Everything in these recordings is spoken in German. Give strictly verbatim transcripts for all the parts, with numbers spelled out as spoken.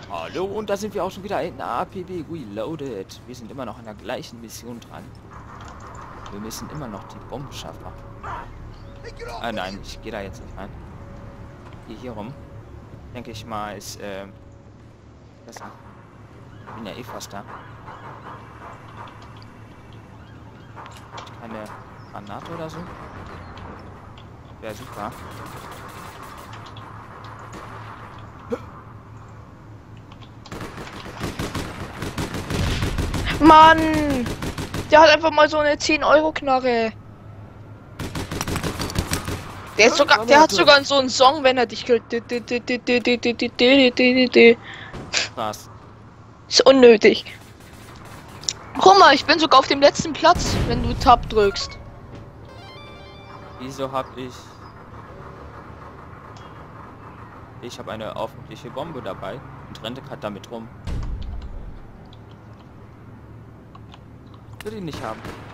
Hallo, und da sind wir auch schon wieder in A P B Reloaded. Wir sind immer noch an der gleichen Mission dran. Wir müssen immer noch die Bomben schaffen. Ah nein, ich gehe da jetzt nicht rein. Gehe hier rum. Denke ich mal, ist äh, besser. Ich bin ja eh fast da. Keine Granate oder so. Wäre super. Mann! Der hat einfach mal so eine zehn Euro Knarre. Der, ist sogar, der hat sogar so einen Song, wenn er dich killt. Was? Ist unnötig. Guck mal, ich bin sogar auf dem letzten Platz, wenn du Tab drückst. Wieso hab ich... Ich habe eine öffentliche Bombe dabei und renne gerade damit rum. Würde ihn nicht haben.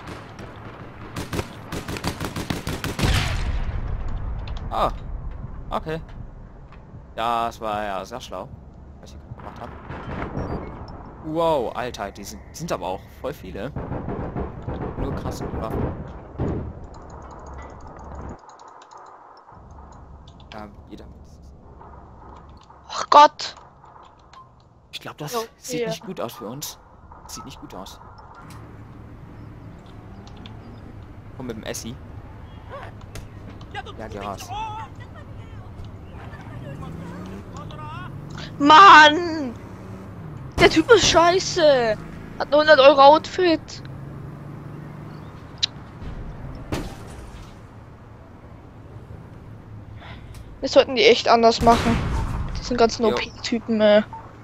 Ah, okay. Das war ja sehr schlau, was ich gemacht habe. Wow, Alter, die sind, sind aber auch voll viele. Nur krasse Waffen. Ja, jeder. Ach Gott! Ich glaube, das Oh, sieht ja. nicht gut aus für uns. Sieht nicht gut aus. Komm mit dem Essi. Ja, geh raus. Mann! Der Typ ist scheiße! Hat ein hundert Euro Outfit. Das sollten die echt anders machen. Diesen ganzen Jo. O P-Typen, äh.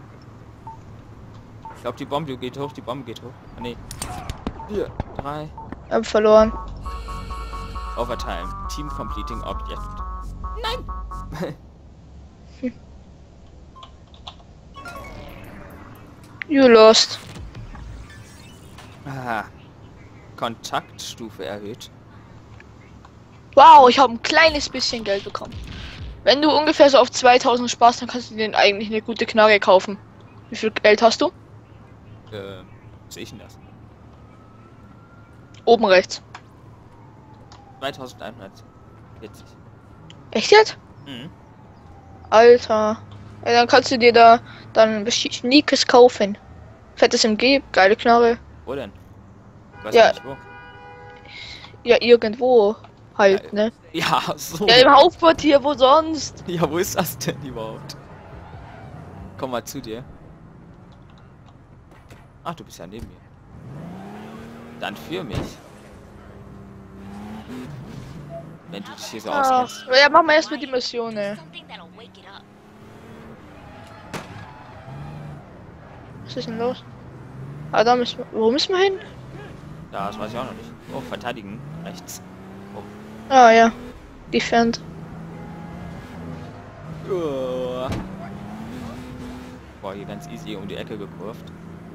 Ich glaube, die Bombe geht hoch, die Bombe geht hoch. Ah, nee. Vier, drei. Hab verloren. Overtime. Team completing object. Nein! You lost. Ah. Kontaktstufe erhöht. Wow, ich habe ein kleines bisschen Geld bekommen. Wenn du ungefähr so auf zweitausend sparst, dann kannst du dir eigentlich eine gute Knarre kaufen. Wie viel Geld hast du? Äh, sehe ich denn das? Oben rechts. zweitausendeinhundertvierzig. Echt jetzt? Mhm. Alter. Ja, dann kannst du dir da dann Sneakers kaufen. Fettes M G, geile Knarre. Wo denn? Ich weiß Ja. nicht wo. Ja, irgendwo halt, Ja, ne? Ja, so. Ja, im Hauptquartier, wo sonst? Ja, wo ist das denn überhaupt? Komm mal zu dir. Ach, du bist ja neben mir. Dann für mich. Wenn du dich hier so Ach, auskennst. ja, machen wir erstmal die Mission, ne? Was ist denn los? Ah, da müssen wir. Wo müssen wir hin? Ja, das weiß ich auch noch nicht. Oh, verteidigen. Rechts. Ah, ja. Defend. Oh. Boah, hier ganz easy um die Ecke gekurvt.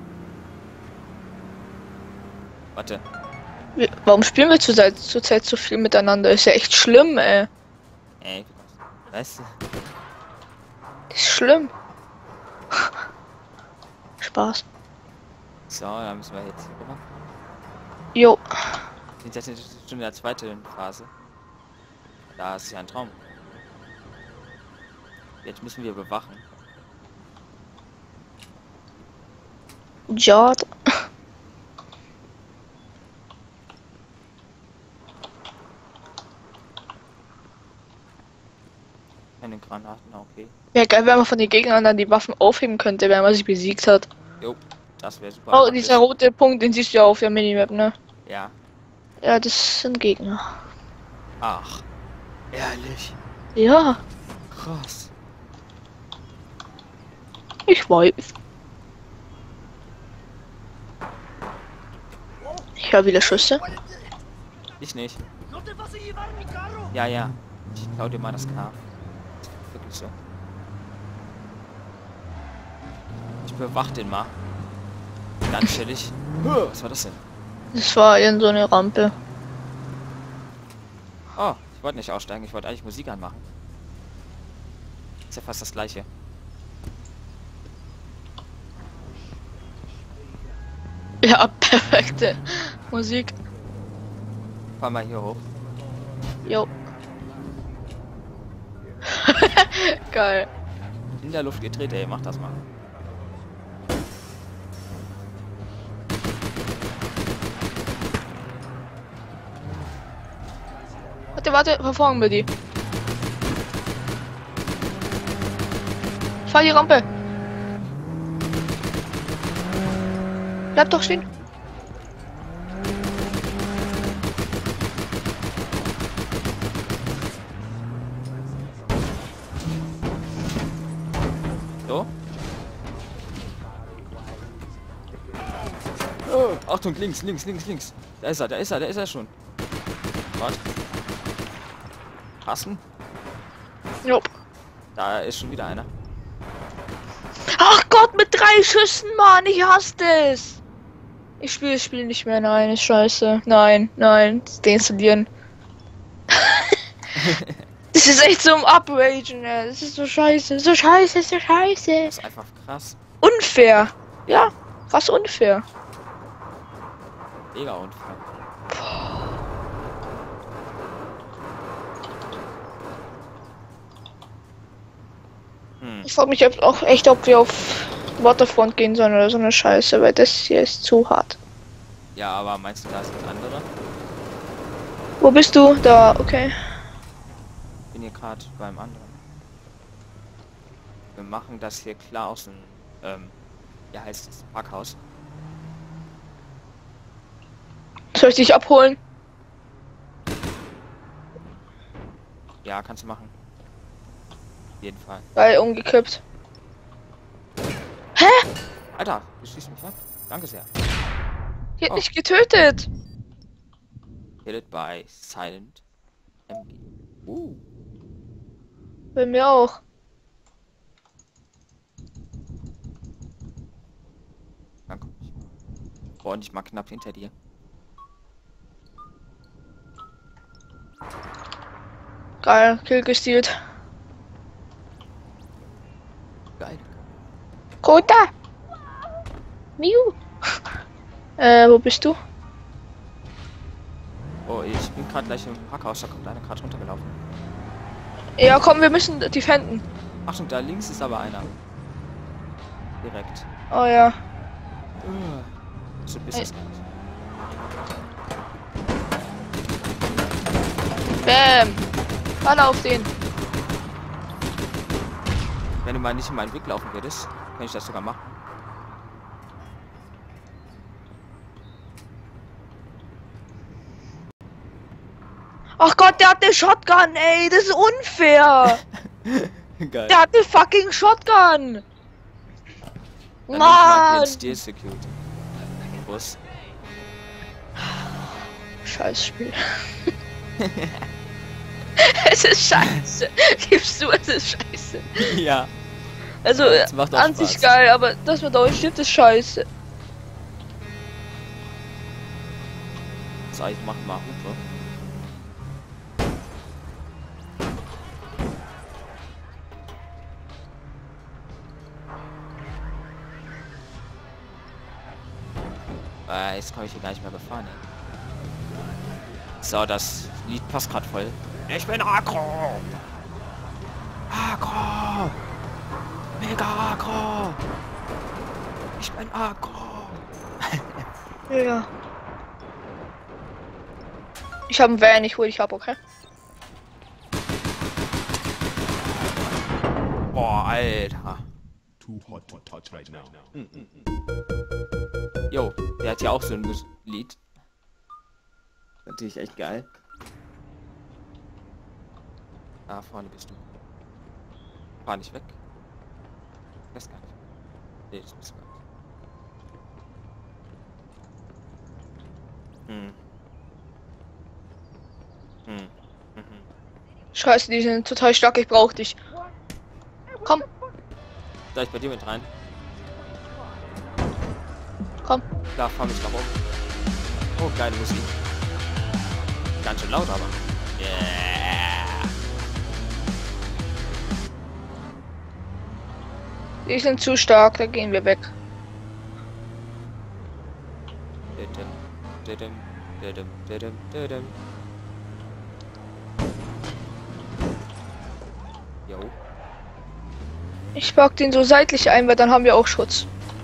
Warte. Wir- Warum spielen wir zurzeit zurzeit so viel miteinander? Ist ja echt schlimm, ey. Ey, weißt du? Das ist schlimm. Spaß. So, dann müssen wir jetzt hier rüber. Jo. Wir sind jetzt schon in der zweiten Phase. Da ist ja ein Traum. Jetzt müssen wir bewachen. Ja. Keine Granaten, okay. Ja, geil, wenn man von den Gegnern dann die Waffen aufheben könnte, wenn man sie besiegt hat. Jo, das wäre super. Oh, praktisch. dieser rote Punkt, den siehst du ja auf der Minimap, ne? Ja. Ja, das sind Gegner. Ach. Ehrlich. Ja, Krass. ich weiß. Ich höre wieder Schüsse. Ich nicht. Ja, ja. Ich klau dir mal das K. Wirklich so. Ich bewach den mal. Ganz chillig. Was war das denn? Das war in so eine Rampe. Oh, ich wollte nicht aussteigen. Ich wollte eigentlich Musik anmachen. Ist ja fast das gleiche. Ja, perfekte Musik. Fahr mal hier hoch. Jo. Geil. In der Luft gedreht, ey, mach das mal. Warte, warte, verfolgen wir die. Fahr die Rampe. Bleib doch stehen. So. Oh, Achtung, links, links, links, links. Da ist er, da ist er, da ist er schon. Warte. Passen. Jo. Da ist schon wieder einer. Ach Gott, mit drei Schüssen, Mann, ich hasse das. Ich spiele das Spiel nicht mehr, nein, ist scheiße. Nein, nein, deinstallieren. Das ist echt so ein Upragen, ey. Das ist so scheiße, so scheiße, so scheiße. Das ist einfach krass. Unfair. Ja, krass unfair. Mega unfair. Hm. Ich frage mich ob- auch echt, ob wir auf Waterfront gehen sollen oder so eine Scheiße, weil das hier ist zu hart. Ja, aber meinst du, da ist das andere? Wo bist du? Da, okay. Ich bin hier gerade beim anderen. Wir machen das hier klar aus dem, ähm, ja heißt es, Parkhaus. Soll ich dich abholen? Ja, kannst du machen. Auf jeden Fall. Weil umgekippt. Hä? Alter, du schießt mich ab. Danke sehr. Die hat Oh. mich getötet. Killed by Silent M G. Uh. Bei mir auch. Danke. Boah, und ich mal knapp hinter dir. Geil, Kill gestealt. Geil. Kota! Miu! äh, wo bist du? Oh, ich bin gerade gleich im Parkhaus, da kommt einer gerade runtergelaufen. Ja, komm, wir müssen defenden. Achtung, da links ist aber einer. Direkt. Oh ja. Uh, so bist es gar nicht. Bam! Fall auf den. Wenn du mal nicht in meinen Weg laufen würdest, kann ich das sogar machen. Ach Gott, der hat eine Shotgun, ey, das ist unfair. Geil. Der hat eine fucking Shotgun. Dann Mann! Mann! Steel Security. Bus. Scheiß Spiel. Es ist scheiße. Gibst du, es ist scheiße. Ja. Also, Es macht auch an sich Spaß. geil, aber das mit euch stimmt, ist scheiße. So, ich mach mal Hupe. Äh, jetzt komme ich hier gar nicht mehr gefahren, ey. So, das Lied passt gerade voll. Ich bin aggro! Aggro! Mega aggro! Ich bin aggro! Ja, ja. Ich habe einen Van, ich hol dich ab, okay? Boah, Alter. Too hot to touch right now. Jo, der hat ja auch so ein Mus- Lied. Natürlich echt geil. Da vorne bist du. Fahr nicht weg. Das gar nicht. Nee, das bist du gar nicht. Hm. Hm. Mhm. Scheiße, die sind total stark, ich brauch dich. Komm, Soll ich bei dir mit rein? komm. Da, fahr mich nach oben. Oh, geile Musik. Ganz schön laut, aber. Yeah. Die sind zu stark, da gehen wir weg. Didim, didim, didim, didim. Jo. Ich pack den so seitlich ein, weil dann haben wir auch Schutz.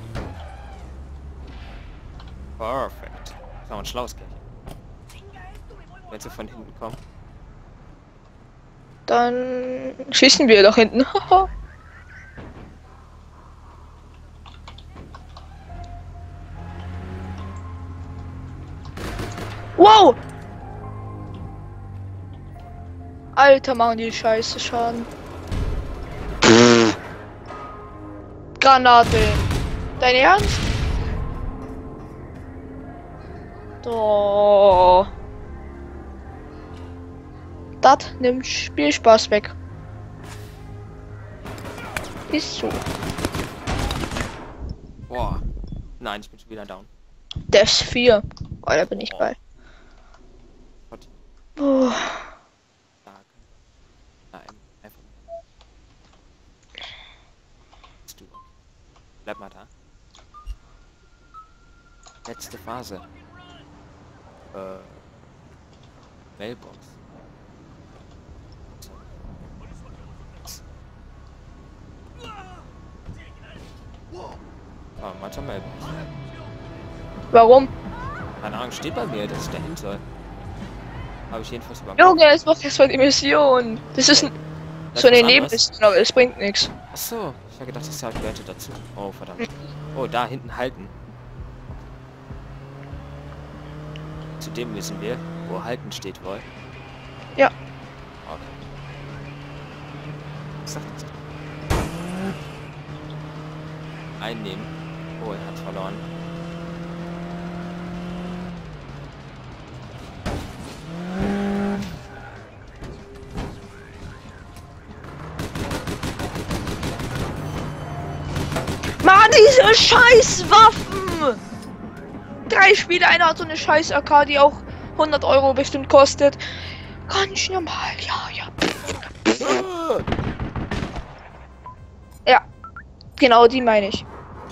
Perfekt. Das war ein schlaues Kerl. Wenn sie von hinten kommen. Dann schießen wir nach hinten. Wow! Alter, machen die Scheiße Schaden. Granate. Dein Ernst? Oh. Das nimmt Spielspaß weg. Ist so. Boah. Nein, ich bin schon wieder down. Der ist vier. Oh, da bin ich Oh. bei. Gott. Oh. Stark. Nein, einfach nicht. Bist du. Bleib mal da. Letzte Phase. Äh. Mailbox. Ah, mancher Mailbox. Warum? Keine Ahnung, steht bei mir, dass ich da hin soll. Habe ich jedenfalls beim. Junge, jetzt macht erstmal die Mission. Das ist ein, Das so ist eine was anderes. Nebenmission, aber es bringt nichts. Achso, ich habe gedacht, das gehörte dazu. Oh, verdammt. Oh, da hinten halten. Zu dem müssen wir, wo halten steht wohl. Ja. Okay. Was sagt das? Einnehmen. Oh, er hat verloren. Mann, diese scheiß Waffen! Drei Spiele, einer hat so eine scheiß A K, die auch hundert Euro bestimmt kostet. Ganz normal, ja, ja. Ja, genau die meine ich.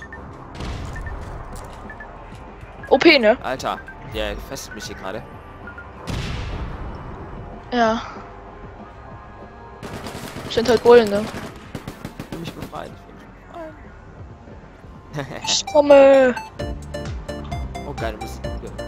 O P, ne? Alter, der fesselt mich hier gerade. Ja. Sind halt Bullen, ne? Ich will mich befreien. Ich will mich befreien. Ich komme. Oh, geile Musik.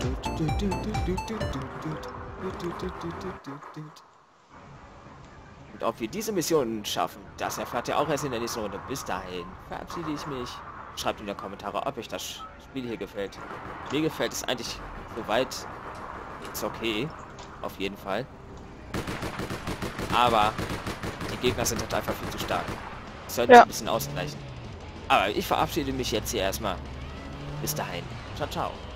Und ob wir diese Mission schaffen, das erfahrt ihr auch erst in der nächsten Runde. Bis dahin verabschiede ich mich. Schreibt in die Kommentare, ob euch das Spiel hier gefällt. Mir gefällt es eigentlich soweit. Ist okay. Auf jeden Fall. Aber die Gegner sind halt einfach viel zu stark. Sollten Ja. sie ein bisschen ausgleichen. Aber ich verabschiede mich jetzt hier erstmal. Bis dahin. Ciao, ciao.